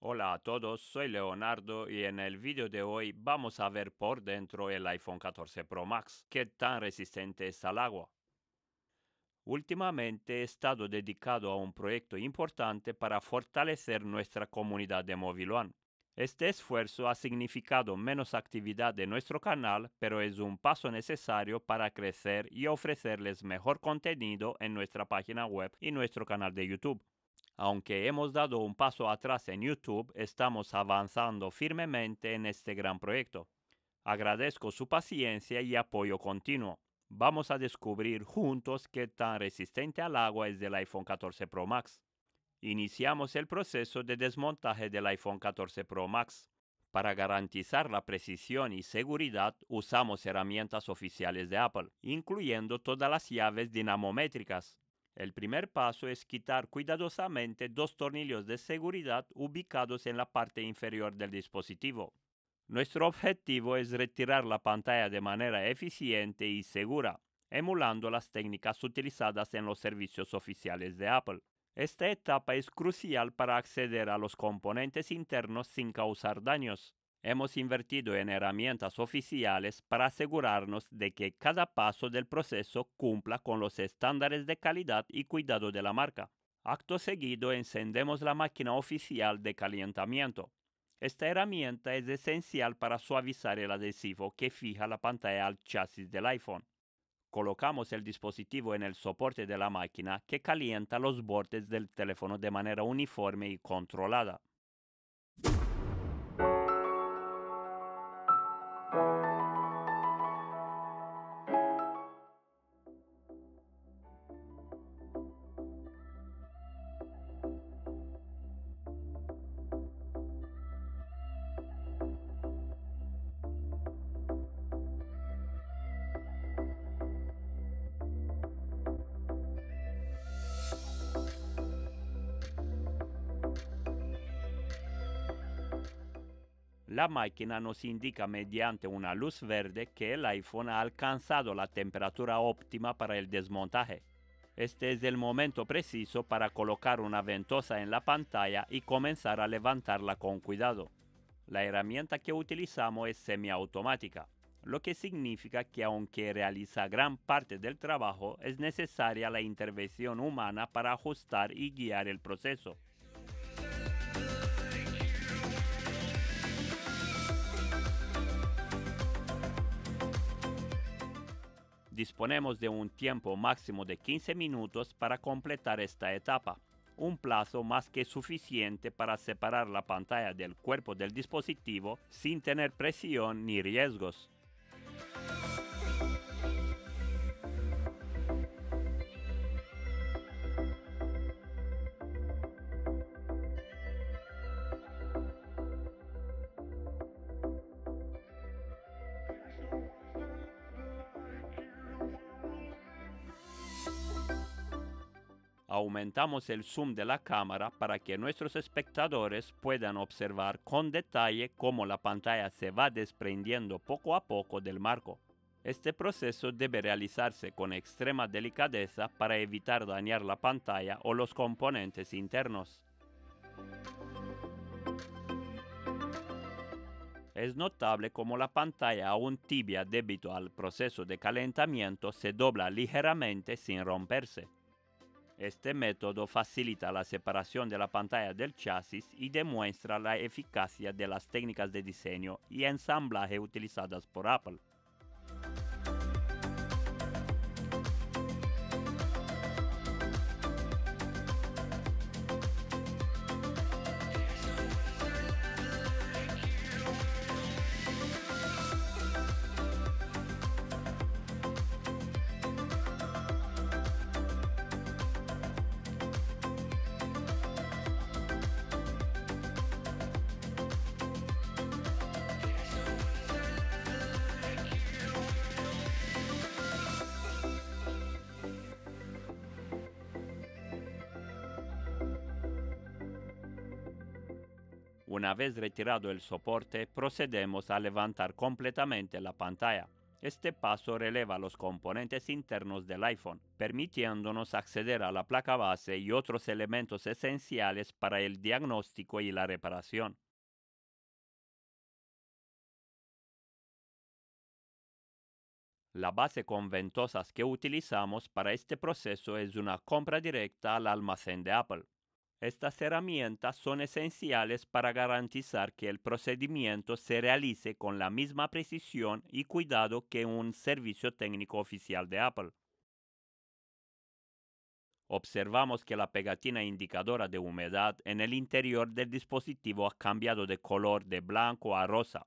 Hola a todos, soy Leonardo y en el vídeo de hoy vamos a ver por dentro el iPhone 14 Pro Max, qué tan resistente es al agua. Últimamente he estado dedicado a un proyecto importante para fortalecer nuestra comunidad de Móvil One. Este esfuerzo ha significado menos actividad de nuestro canal, pero es un paso necesario para crecer y ofrecerles mejor contenido en nuestra página web y nuestro canal de YouTube. Aunque hemos dado un paso atrás en YouTube, estamos avanzando firmemente en este gran proyecto. Agradezco su paciencia y apoyo continuo. Vamos a descubrir juntos qué tan resistente al agua es el iPhone 14 Pro Max. Iniciamos el proceso de desmontaje del iPhone 14 Pro Max. Para garantizar la precisión y seguridad, usamos herramientas oficiales de Apple, incluyendo todas las llaves dinamométricas. El primer paso es quitar cuidadosamente dos tornillos de seguridad ubicados en la parte inferior del dispositivo. Nuestro objetivo es retirar la pantalla de manera eficiente y segura, emulando las técnicas utilizadas en los servicios oficiales de Apple. Esta etapa es crucial para acceder a los componentes internos sin causar daños. Hemos invertido en herramientas oficiales para asegurarnos de que cada paso del proceso cumpla con los estándares de calidad y cuidado de la marca. Acto seguido, encendemos la máquina oficial de calentamiento. Esta herramienta es esencial para suavizar el adhesivo que fija la pantalla al chasis del iPhone. Colocamos el dispositivo en el soporte de la máquina que calienta los bordes del teléfono de manera uniforme y controlada. La máquina nos indica mediante una luz verde que el iPhone ha alcanzado la temperatura óptima para el desmontaje. Este es el momento preciso para colocar una ventosa en la pantalla y comenzar a levantarla con cuidado. La herramienta que utilizamos es semiautomática, lo que significa que aunque realiza gran parte del trabajo, es necesaria la intervención humana para ajustar y guiar el proceso. Disponemos de un tiempo máximo de 15 minutos para completar esta etapa, un plazo más que suficiente para separar la pantalla del cuerpo del dispositivo sin tener presión ni riesgos. Aumentamos el zoom de la cámara para que nuestros espectadores puedan observar con detalle cómo la pantalla se va desprendiendo poco a poco del marco. Este proceso debe realizarse con extrema delicadeza para evitar dañar la pantalla o los componentes internos. Es notable cómo la pantalla aún tibia debido al proceso de calentamiento se dobla ligeramente sin romperse. Este método facilita la separación de la pantalla del chasis y demuestra la eficacia de las técnicas de diseño y ensamblaje utilizadas por Apple. Una vez retirado el soporte, procedemos a levantar completamente la pantalla. Este paso releva los componentes internos del iPhone, permitiéndonos acceder a la placa base y otros elementos esenciales para el diagnóstico y la reparación. La base con ventosas que utilizamos para este proceso es una compra directa al almacén de Apple. Estas herramientas son esenciales para garantizar que el procedimiento se realice con la misma precisión y cuidado que un servicio técnico oficial de Apple. Observamos que la pegatina indicadora de humedad en el interior del dispositivo ha cambiado de color de blanco a rosa.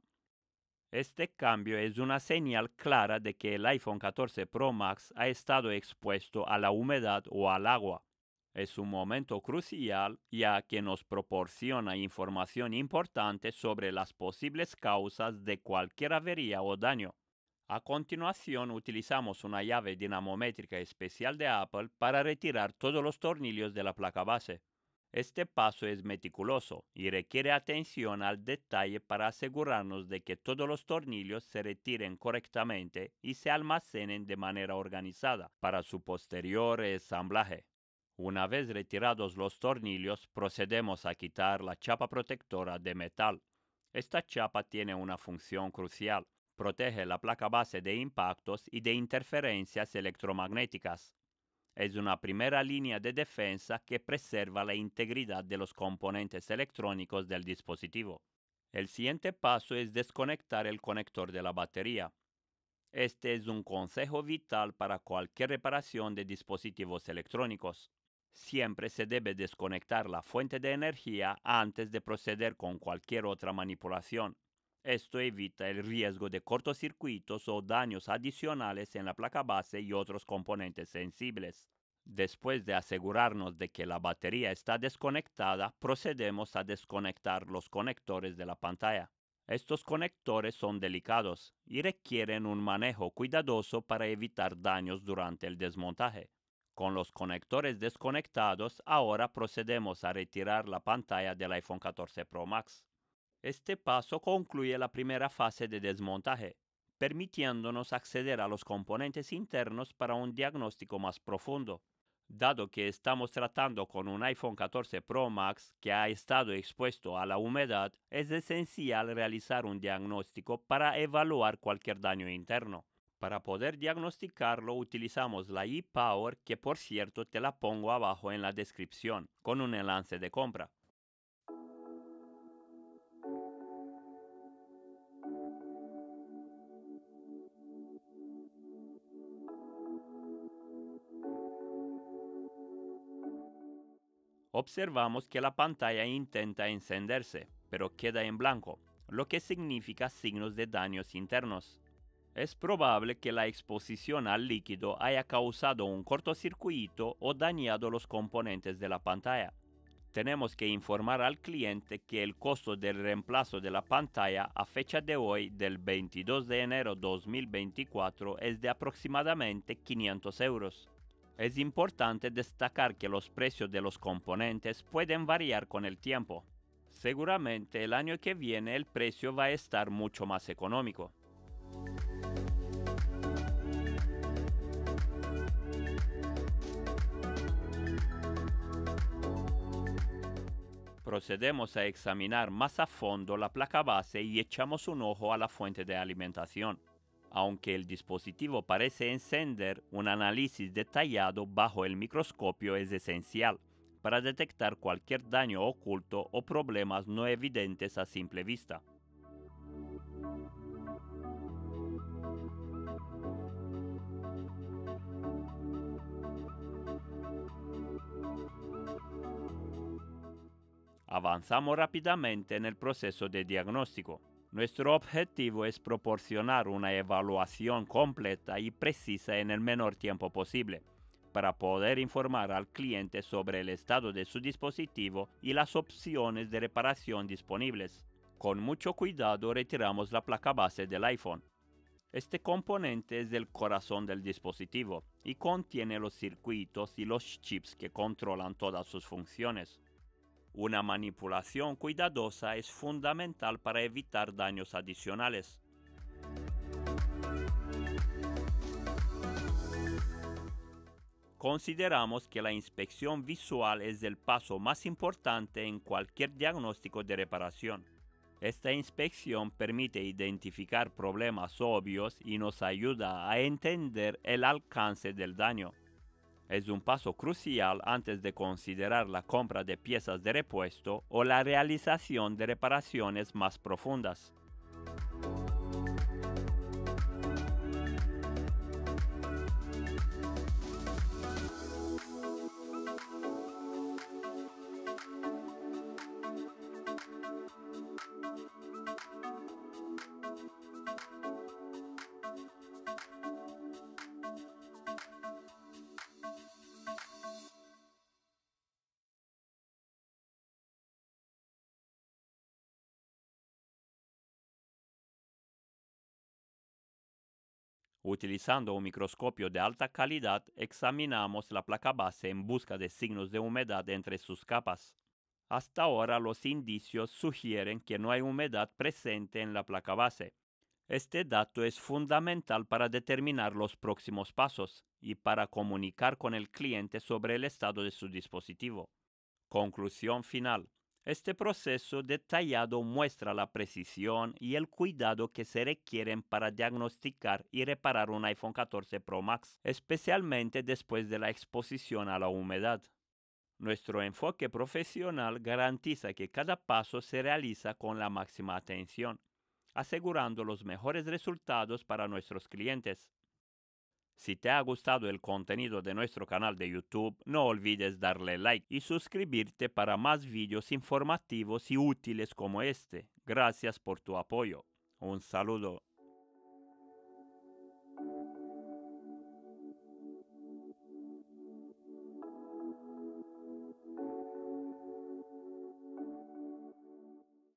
Este cambio es una señal clara de que el iPhone 14 Pro Max ha estado expuesto a la humedad o al agua. Es un momento crucial ya que nos proporciona información importante sobre las posibles causas de cualquier avería o daño. A continuación, utilizamos una llave dinamométrica especial de Apple para retirar todos los tornillos de la placa base. Este paso es meticuloso y requiere atención al detalle para asegurarnos de que todos los tornillos se retiren correctamente y se almacenen de manera organizada para su posterior ensamblaje. Una vez retirados los tornillos, procedemos a quitar la chapa protectora de metal. Esta chapa tiene una función crucial. Protege la placa base de impactos y de interferencias electromagnéticas. Es una primera línea de defensa que preserva la integridad de los componentes electrónicos del dispositivo. El siguiente paso es desconectar el conector de la batería. Este es un consejo vital para cualquier reparación de dispositivos electrónicos. Siempre se debe desconectar la fuente de energía antes de proceder con cualquier otra manipulación. Esto evita el riesgo de cortocircuitos o daños adicionales en la placa base y otros componentes sensibles. Después de asegurarnos de que la batería está desconectada, procedemos a desconectar los conectores de la pantalla. Estos conectores son delicados y requieren un manejo cuidadoso para evitar daños durante el desmontaje. Con los conectores desconectados, ahora procedemos a retirar la pantalla del iPhone 14 Pro Max. Este paso concluye la primera fase de desmontaje, permitiéndonos acceder a los componentes internos para un diagnóstico más profundo. Dado que estamos tratando con un iPhone 14 Pro Max que ha estado expuesto a la humedad, es esencial realizar un diagnóstico para evaluar cualquier daño interno. Para poder diagnosticarlo utilizamos la ePower, que por cierto te la pongo abajo en la descripción, con un enlace de compra. Observamos que la pantalla intenta encenderse, pero queda en blanco, lo que significa signos de daños internos. Es probable que la exposición al líquido haya causado un cortocircuito o dañado los componentes de la pantalla. Tenemos que informar al cliente que el costo del reemplazo de la pantalla a fecha de hoy, del 22 de enero 2024, es de aproximadamente 500 euros. Es importante destacar que los precios de los componentes pueden variar con el tiempo. Seguramente el año que viene el precio va a estar mucho más económico. Procedemos a examinar más a fondo la placa base y echamos un ojo a la fuente de alimentación. Aunque el dispositivo parece encender, un análisis detallado bajo el microscopio es esencial para detectar cualquier daño oculto o problemas no evidentes a simple vista. Avanzamos rápidamente en el proceso de diagnóstico. Nuestro objetivo es proporcionar una evaluación completa y precisa en el menor tiempo posible, para poder informar al cliente sobre el estado de su dispositivo y las opciones de reparación disponibles. Con mucho cuidado retiramos la placa base del iPhone. Este componente es el corazón del dispositivo y contiene los circuitos y los chips que controlan todas sus funciones. Una manipulación cuidadosa es fundamental para evitar daños adicionales. Consideramos que la inspección visual es el paso más importante en cualquier diagnóstico de reparación. Esta inspección permite identificar problemas obvios y nos ayuda a entender el alcance del daño. Es un paso crucial antes de considerar la compra de piezas de repuesto o la realización de reparaciones más profundas. Utilizando un microscopio de alta calidad, examinamos la placa base en busca de signos de humedad entre sus capas. Hasta ahora los indicios sugieren que no hay humedad presente en la placa base. Este dato es fundamental para determinar los próximos pasos y para comunicar con el cliente sobre el estado de su dispositivo. Conclusión final. Este proceso detallado muestra la precisión y el cuidado que se requieren para diagnosticar y reparar un iPhone 14 Pro Max, especialmente después de la exposición a la humedad. Nuestro enfoque profesional garantiza que cada paso se realiza con la máxima atención, asegurando los mejores resultados para nuestros clientes. Si te ha gustado el contenido de nuestro canal de YouTube, no olvides darle like y suscribirte para más vídeos informativos y útiles como este. Gracias por tu apoyo. Un saludo.